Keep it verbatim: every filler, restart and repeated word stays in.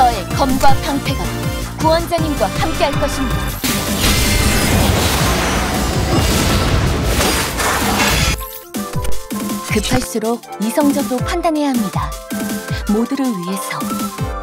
저의 검과 방패가 구원자님과 함께할 것입니다. 급할수록 이성적으로 판단해야 합니다. 모두를 위해서.